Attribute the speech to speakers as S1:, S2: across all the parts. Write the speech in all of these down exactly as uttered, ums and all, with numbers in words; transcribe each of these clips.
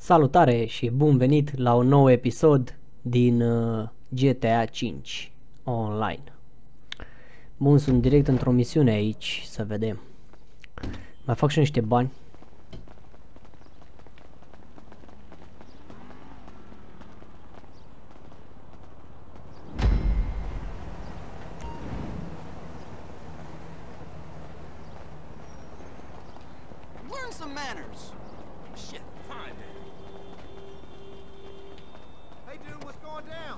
S1: Salutare și bun venit la un nou episod din uh, G T A cinci Online. Bun, sunt direct într-o misiune aici, să vedem. Mai fac și niște bani.
S2: Learn some manners. Shit, fine then. Hey dude, what's going down?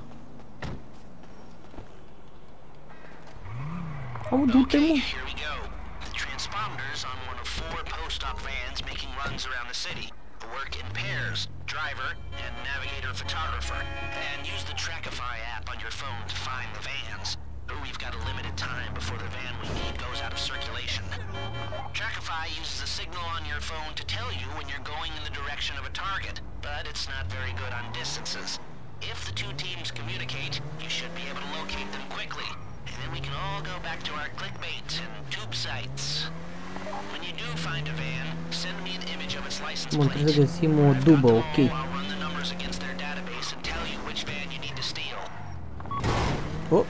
S1: Au, du-te, mă!
S3: Here we go. The transponders on one of four post-op vans making runs around the city work in pairs, driver and navigator photographer, and use the Trackify app on your phone to find the vans. We've got a limited time before the van we need goes out of circulation. Trackify uses a signal on your phone to tell you when you're going in the direction of a target, but it's not very good on distances. If the two teams communicate, you should be able to locate them quickly. And then we can all go back to our clickbait and tube sites. When you do find a van, send me an image of its license
S1: Bun,
S3: plate.
S1: trebuie să găsim o dubă, ok.
S3: I'll run the numbers against their database and tell you which van you need to steal.
S1: Oh.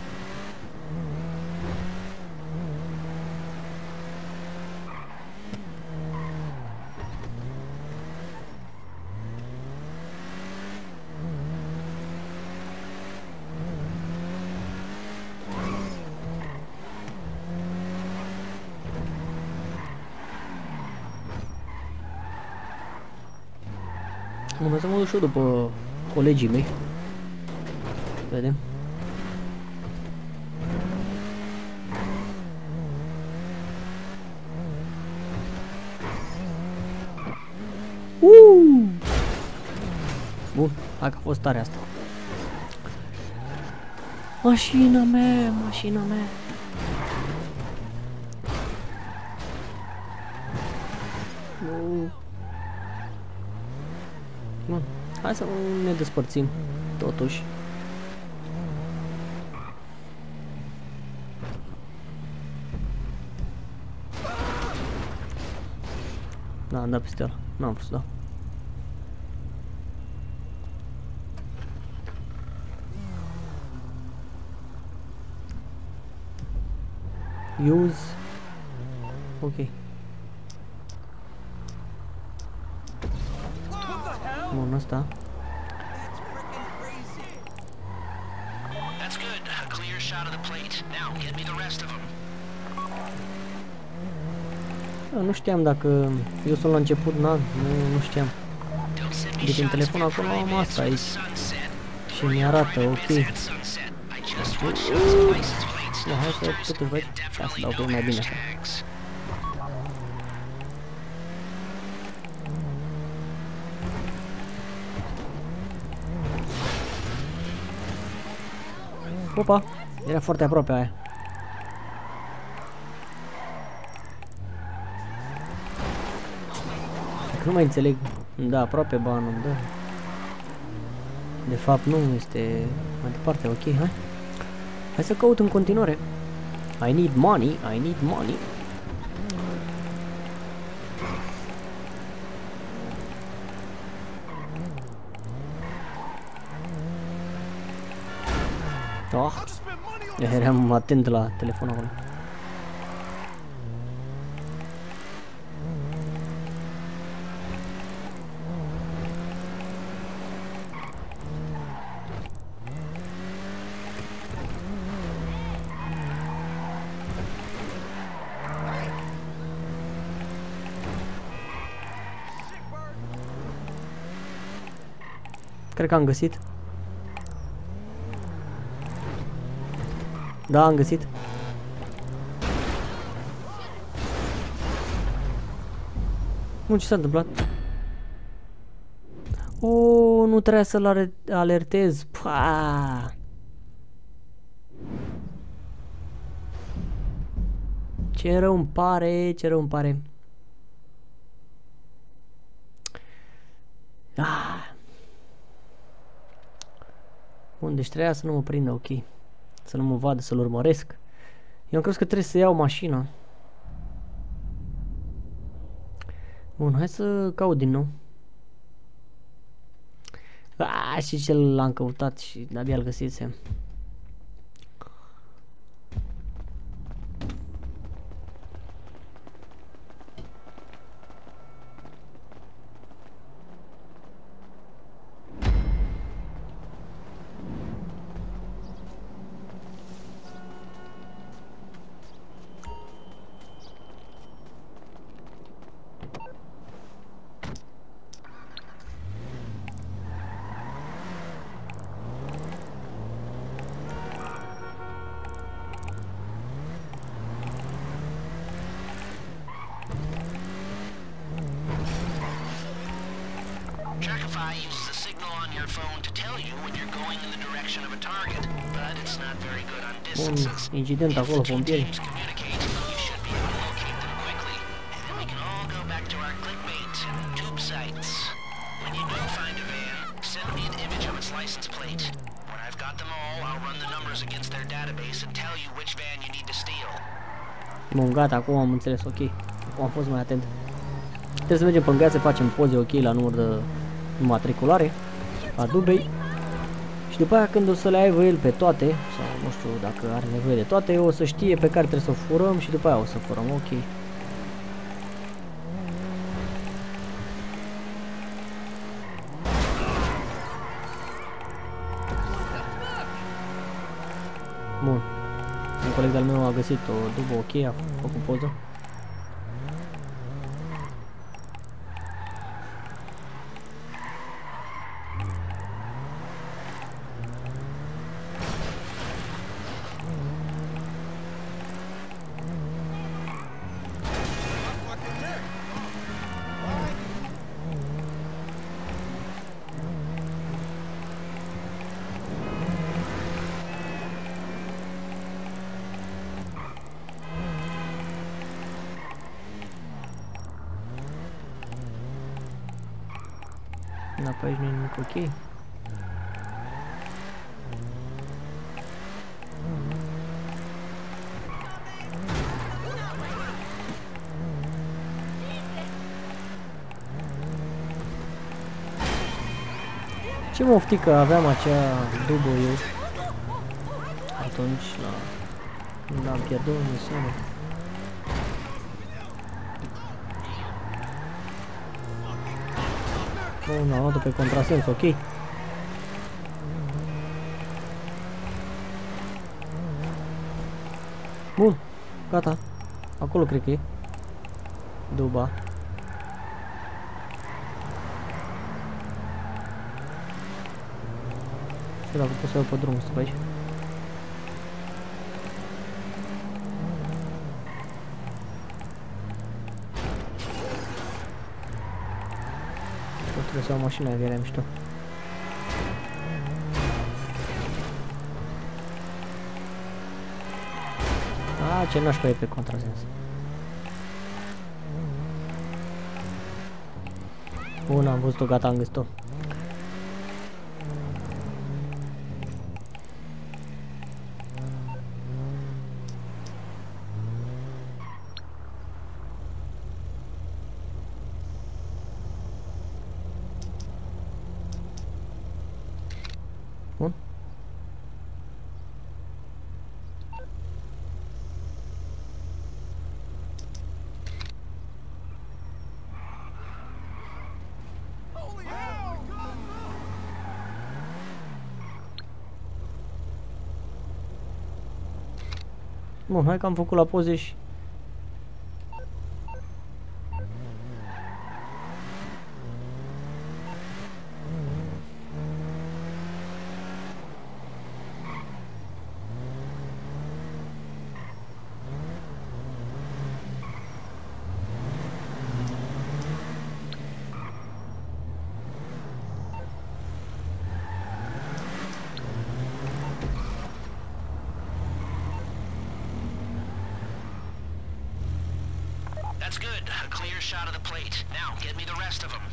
S1: Mă să mă duc și eu după colegii mei. Vedem. Uuu! Bun, hai că a fost tare asta. Mașina mea, mașina mea. Nu. Bun, hai să ne despărțim, totuși. Da, am dat peste ăla, n-am vrut să dau. Use. Ok. Bun, ăsta.
S3: That's good. A clear shot of the plate. Now get me the rest of them.
S1: Eu nu știam dacă eu sunt la început, na, nu, nu știam. Deci în telefon acolo am asta aici. Și mi-arată, ok. Da, hai să totuși văd. Hai să dau că e mai bine așa. Opa, era foarte aproape aia. Că nu mai înțeleg. Da, aproape banul, da. De fapt nu, este mai departe, ok, hai. Hai să caut în continuare. I need money, I need money. Oh, eram atent la telefon acolo. Cred că am găsit. Da, am găsit. Nu, ce s-a întâmplat? Oh, nu trebuia să-l alertez. Paa! Ce rău îmi pare, ce rău îmi pare. Ah. Bun, deci trebuia să nu mă prindă, ok. Să nu mă vadă, să-l urmăresc. Eu am crezut că trebuie să iau mașina. Bun, hai să caut din nou. Ah, și ce l-am căutat și de-abia îl găsisem.
S3: Trackify uses a signal on your phone to tell you when you're going in the direction of a target, but it's not very good on distances.
S1: Un incident acolo, pompieri.
S3: Teams communicate, you should be able to locate them quickly, and then we can all go back to our clickbait and tube sites. When you do find a van, send me an image of its license plate. When I've got them all, I'll run the numbers against their database and tell you which van you need to steal.
S1: Bun, gata, acum am înțeles, ok. Acum am fost mai atent. Trebuie să mergem pe gheață, facem poze ok la număr de matriculare a Dubei. Și după aia când o să le aibă el pe toate, sau nu știu dacă are nevoie de toate, o să știe pe care trebuie să furăm și după aia o să furăm, ok. Bun. Un coleg de-al meu a găsit o dubă ok, a făcut poză. Da, pe aici nu e nimic ok. Ce moftică aveam acea dubă eu atunci la când am pierdut misiunea. Bun, am luat-o pe contrasens, ok. Bun, gata. Acolo cred că e duba. Și dacă pot să iau pe drum, stă pe aici. Trebuie să iau mașina, că era mișto. A, ce nașpa e pe contrasens. Bun, am văzut-o, gata, am găsit-o. Bun. Bun, hai că am făcut la poze și...
S3: That's good. A clear shot of the plate. Now, get me the rest of them.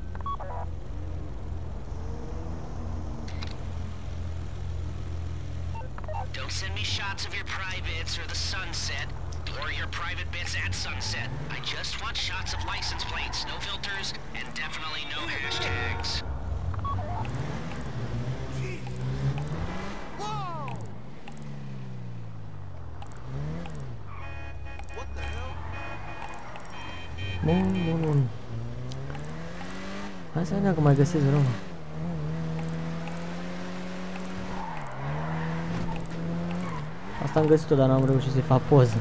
S3: Don't send me shots of your privates or the sunset, or your private bits at sunset. I just want shots of license plates, no filters, and definitely no hashtags.
S1: Bun, bun, bun. Hai să vedem că mai găsesc rău. Asta am găsit-o, dar n-am reușit să-i fac poză.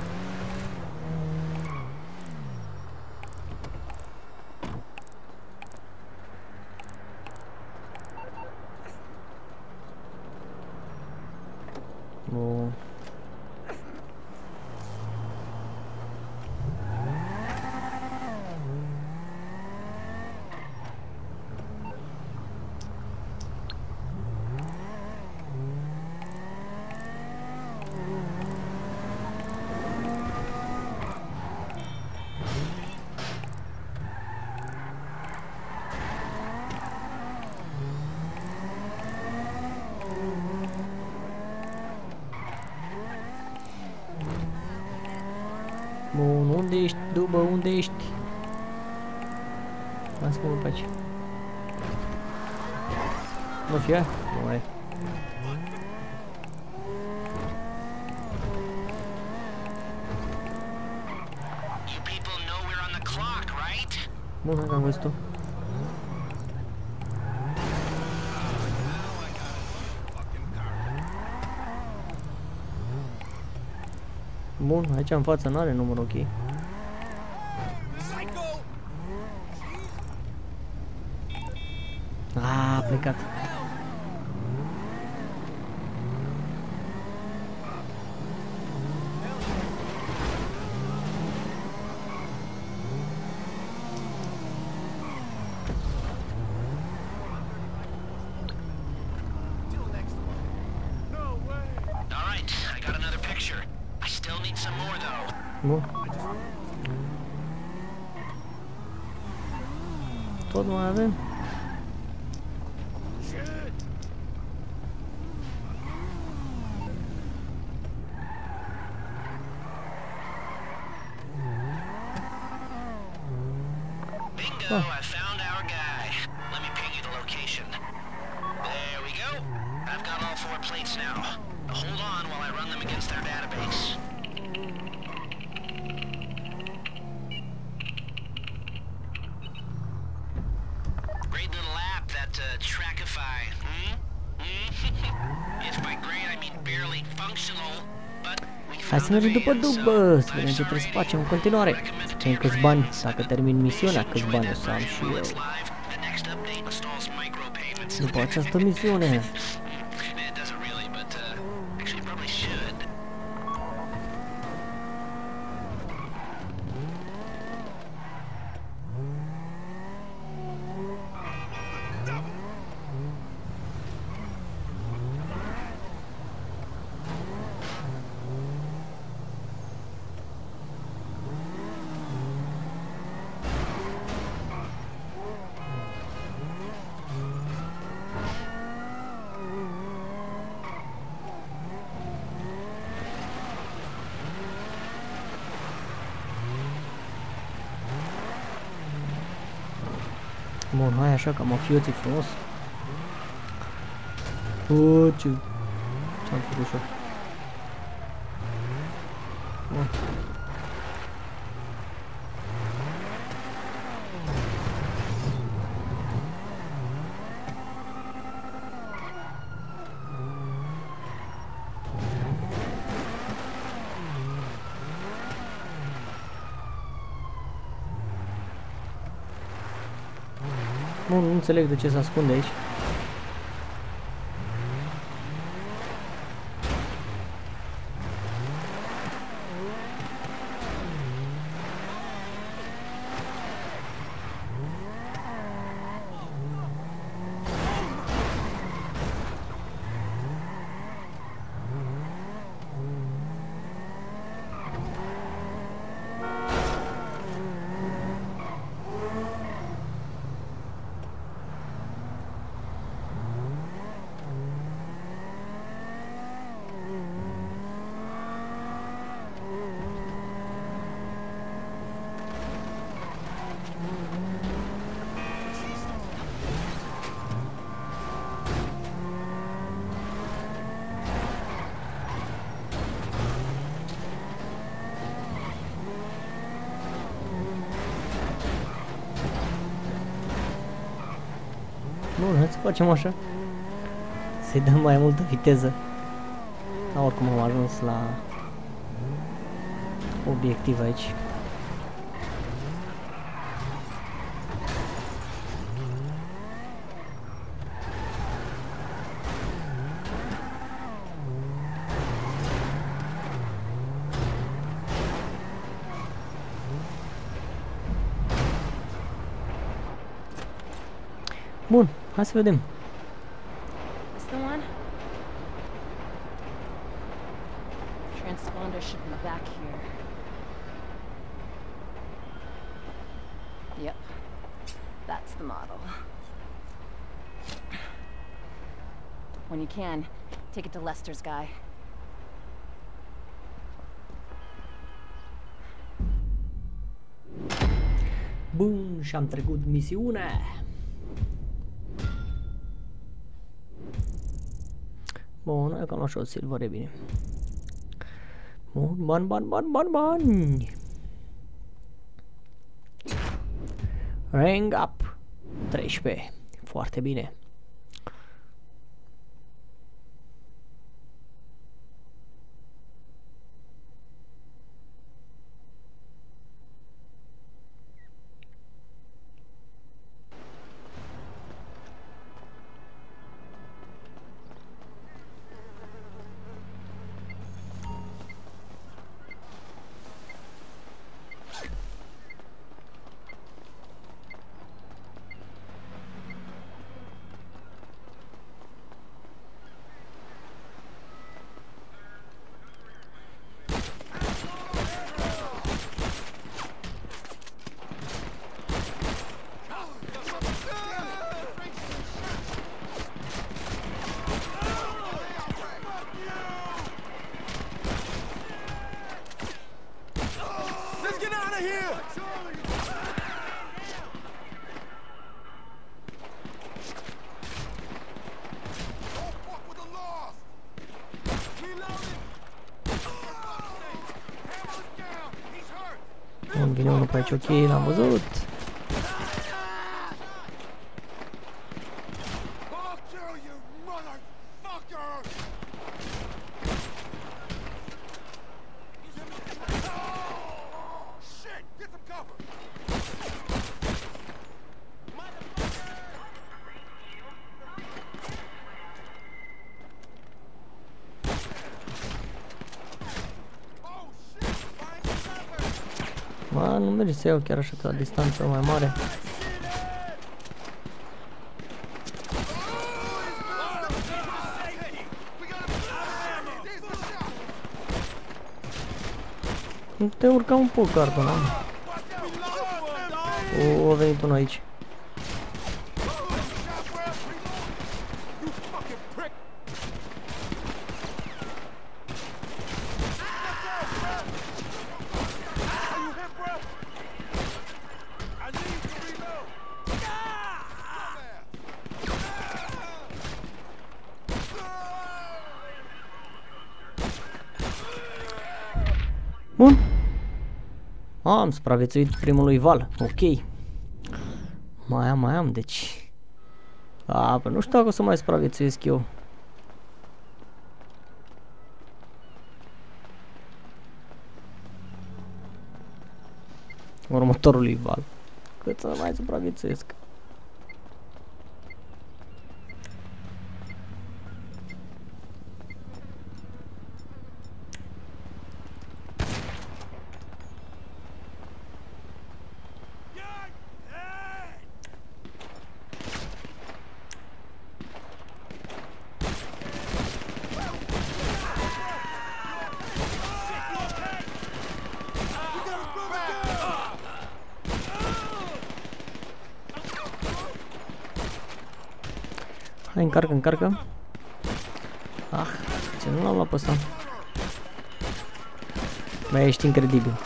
S1: Bun. Bun, unde ești, dubă, unde ești? Lasă-mă pe aici. Nu fie? Nu e. Bun, hai că am găsit-o. Bun, aici în față n-are număr, ok. A, a plecat. Bun. Tot mai avem?
S3: Bingo, I found our guy. Let me ping you the location. There we go. I've got all four plates now. Hold on while I run them against their database. Great little app, that uh, Trackify. Hmm? Hmm? Yes, by great I mean barely functional, but we
S1: Hai să mergem după dubă, să vedem ce trebuie să facem în continuare. Să vedem câți bani, dacă termin misiunea, câți bani o să am și eu după această misiune. Bun, hai așa ca mafioții frumos. O, ce... ce-am făcut și eu. Bun. Bun, nu înțeleg de ce se ascunde aici. Bun, hai să facem așa. Să-i dăm mai multă viteză. Dar oricum am ajuns la obiectiv aici. Bun, hai să vedem.
S4: Is the one? Transponder should be back here. Yep, that's the model. When you can, take it to Lester's guy.
S1: Bun, și am trecut misiunea. Bun, e cam așa o silver, e bine. Bun, bani, bani, bani, bani, bani. Ring up. treisprezece. Foarte bine. Bun, vine unul pe aici, ok, l-am văzut. Mă, nu merge să iau chiar așa la distanță mai mare. Nu te urca un pic, Gardon, am. O, a venit unul aici. Bun. Am supraviețuit primului val. Ok. Mai am, mai am, deci. A, păi nu știu dacă o să mai supraviețuiesc eu. Următorului val. Cât să mai supraviețuiesc. Hai, încarcă, încarcă. Ah, ce nu l-am luat pe ăsta. Băi, ești incredibil.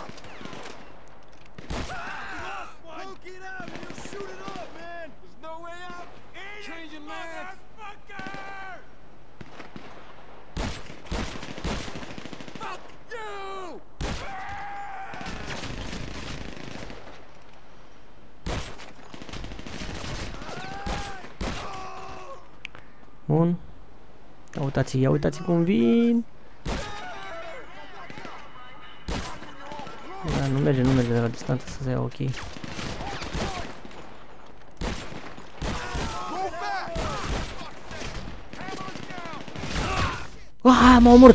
S1: Bun. Ia uitați, ia uitați cum vin. Da, nu merge, nu merge de la distanță să se ia ok. Ah, m-a omorât!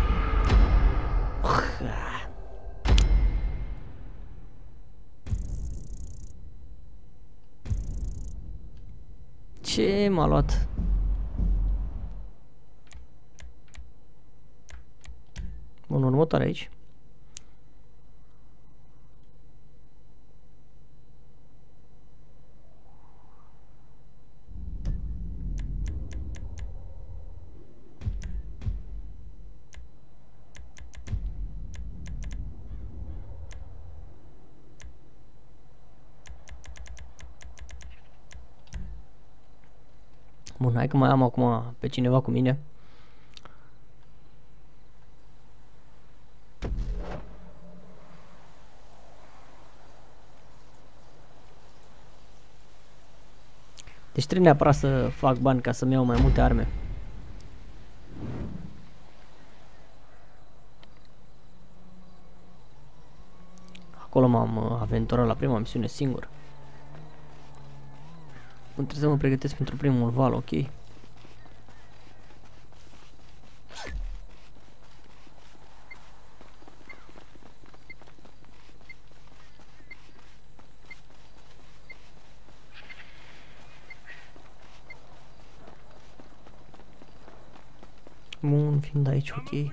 S1: Ce m-a luat? Bun, următoare aici. Bun, hai că mai am acum pe cineva cu mine. Deci trebuie neapărat să fac bani ca să-mi iau mai multe arme. Acolo m-am aventurat la prima misiune singur. Trebuie să mă pregătesc pentru primul val, ok? Bun, fiind aici, ok.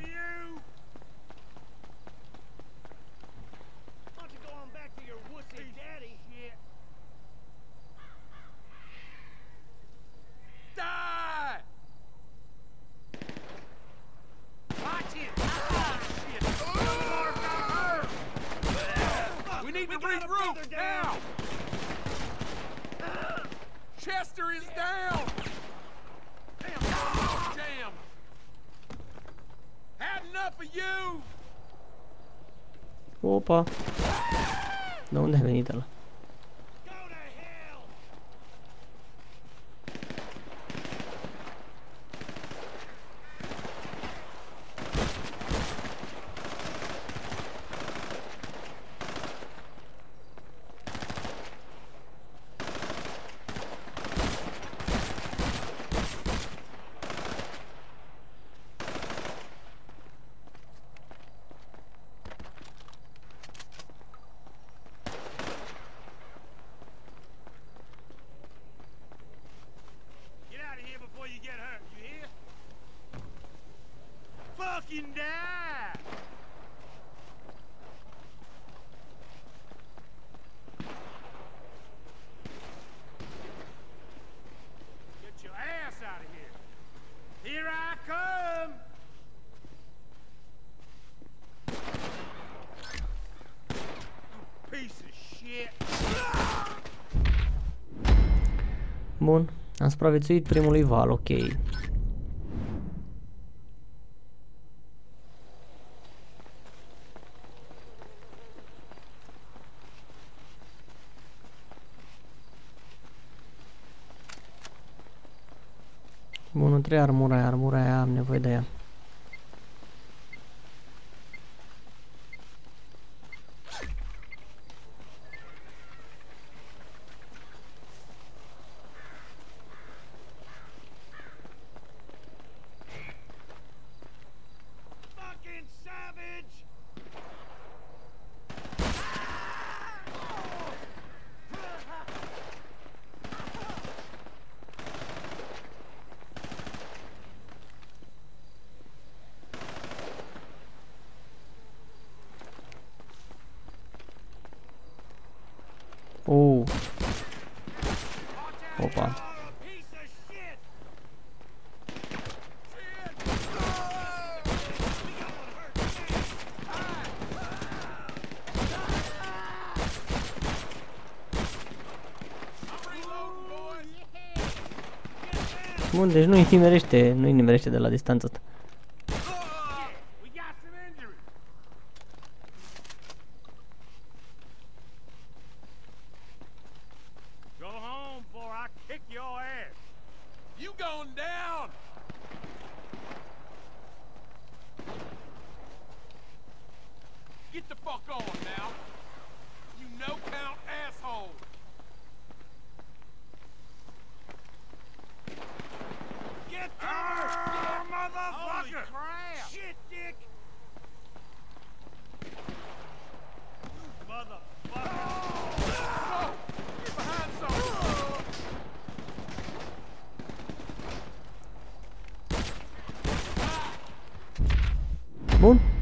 S5: Chester is down! Damn, jam! Had enough of you!
S1: Opa! De unde a venit ăla?
S5: Fucking die! Get your ass out of here! Here I come! You piece of shit!
S1: Bun, am supraviețuit primului val, ok. Bun, între armura aia, armura aia am nevoie de ea.
S5: Fucking savage!
S1: Oh. Opa. Bun, deci nu-i nimerește, nu-i nimerește de la distanță asta.
S5: You going down!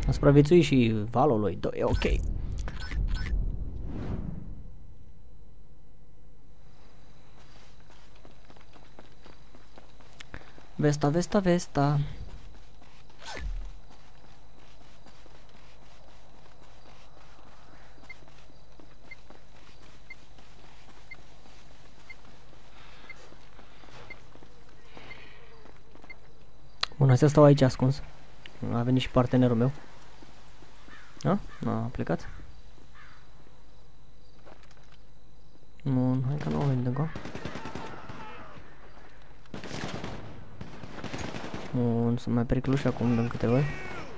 S1: A supraviețuit și valul lui doi, e ok. Vesta, Vesta, Vesta. Bun, hai să stau aici ascuns. A venit și partenerul meu. A? A plecat? Bun, hai că nu o venit încă. Bun, sunt mai periculoși acum din câte văd.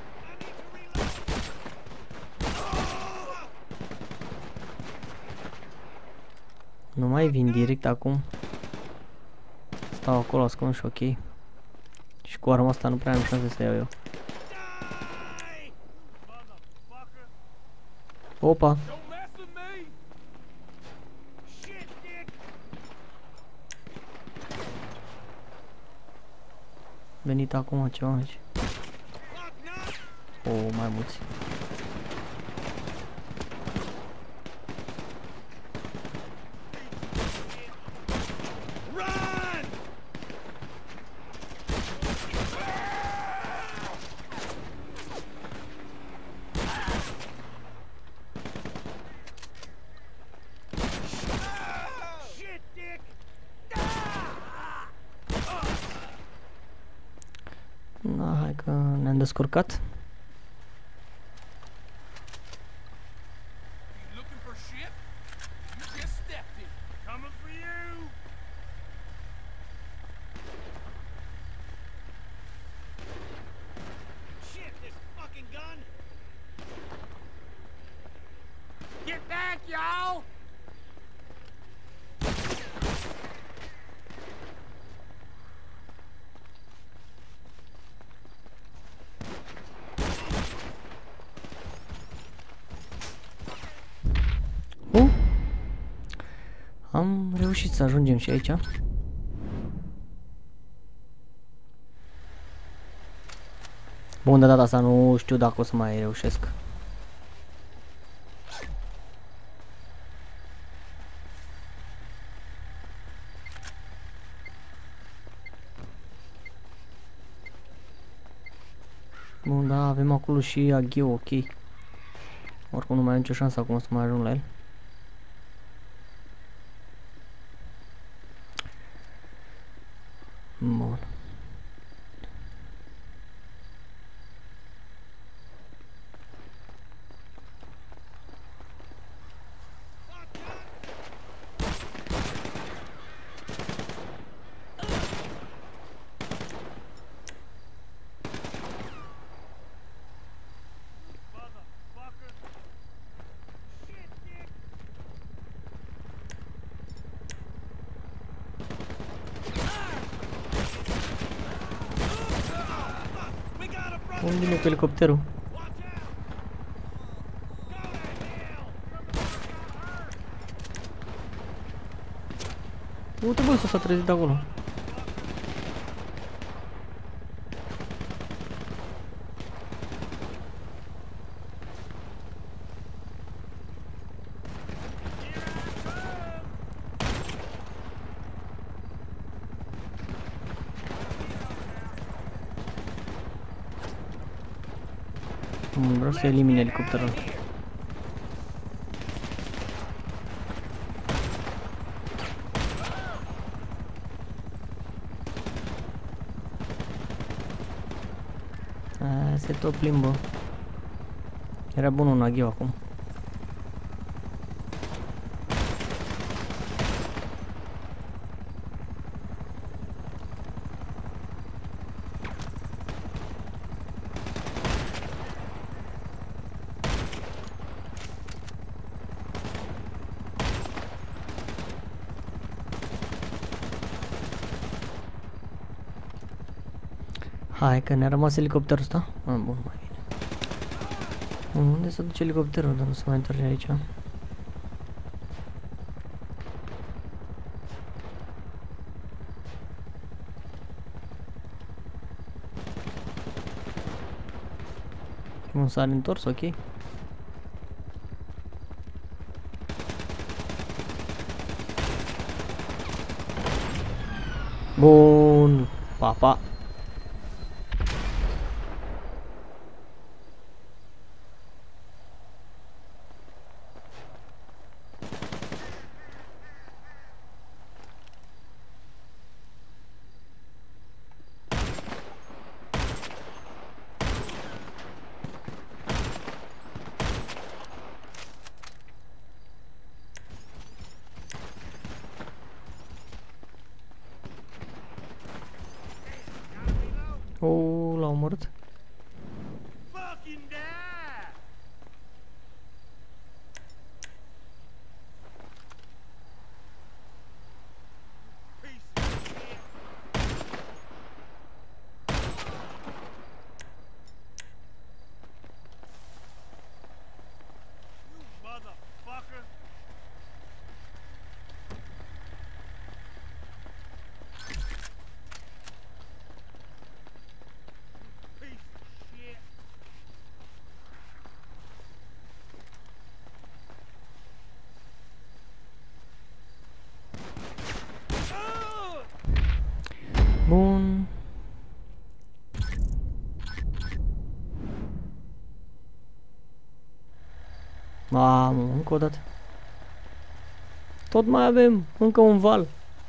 S1: Nu mai vin direct acum. Stau acolo ascuns și ok. Și cu arma asta nu prea am șanse să iau eu. Opa! Venit acum ceva aici. O, mai mulți. Da, hai că ne-am descurcat.
S5: Get back, y'all!
S1: Uh, am reușit să ajungem și aici. Bun, de data asta nu știu dacă o să mai reușesc. Bun, da, avem acolo și aghiu, ok. Oricum nu mai am nicio șansă acum să mai ajung la el. Bun. Unde vine cu elicopterul? Uite bă, s-a trezit de acolo. Vreau să elimin elicopterul. A, se tot plimbă. Era bun un aghiu acum. Hai că ne-a rămas elicopterul ăsta. Ah, bun, mai bine. Unde se duce elicopterul? Dar nu se mai întoarce aici. Nu s-a întors, ok. Bun, pa, pa. Oh, l-au omorât.
S5: Fucking die! Piece of shit! You motherfucker! Piece of shit! Ugh!
S1: Bun. Mamă, încă o dată. Tot mai avem încă un val.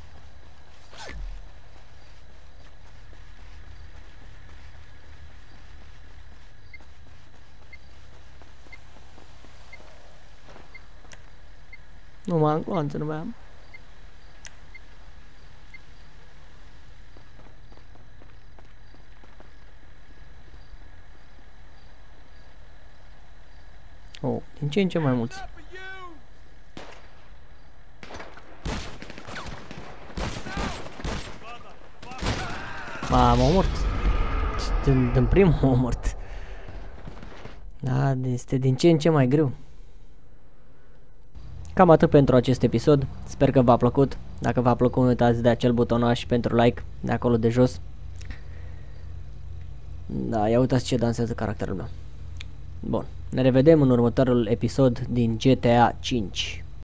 S1: Nu mai am gloanțe, nu mai am. Oh, din ce în ce mai mulți.
S5: For you!
S1: Ma, m-a omorât. Din, din primul m-a omorât. Da, este din ce în ce mai greu. Cam atât pentru acest episod. Sper că v-a plăcut. Dacă v-a plăcut, nu uitați de acel butonaș pentru like de acolo de jos. Da, ia uitați ce dansează caracterul meu. Bun, ne revedem în următorul episod din G T A cinci.